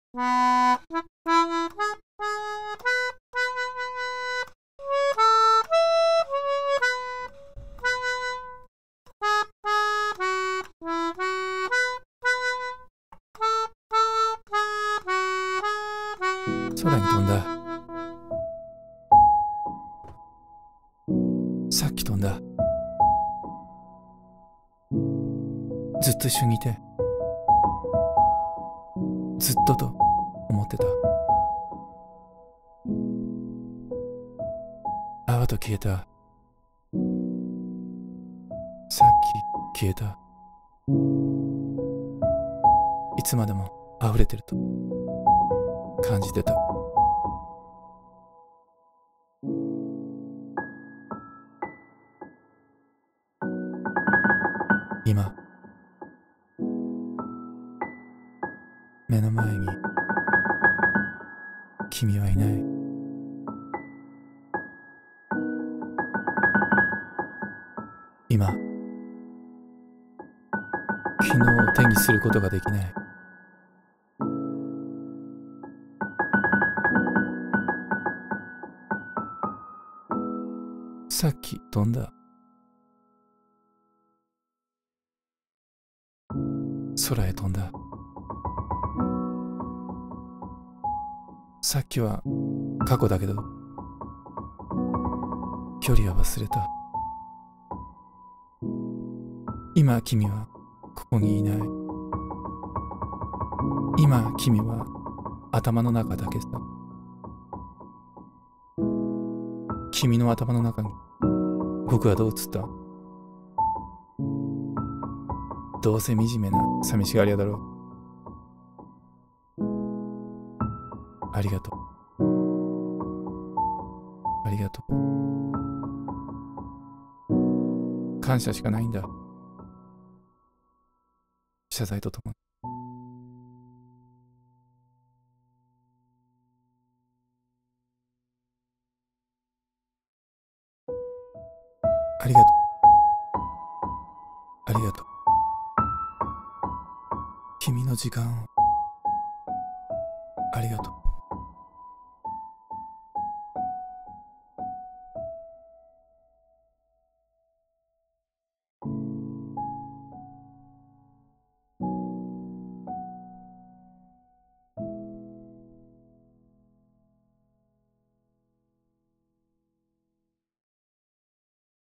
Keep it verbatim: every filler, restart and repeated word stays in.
空に飛んだ。さっき飛んだ。ずっと一緒にいて、ずっとと思ってた。泡と消えた。さっき消えた。いつまでも溢れてると感じてた。今目の前に君はいない。今昨日を手にすることができない。さっき飛んだ。空へ飛んだ。さっきは過去だけど、距離は忘れた。今君はここにいない。今君は頭の中だけさ。君の頭の中に僕はどう映った？どうせ惨めな寂しがり屋だろう。ありがとう。ありがとう。感謝しかないんだ。謝罪とともに。ありがとう。ありがとう。君の時間をありがとう。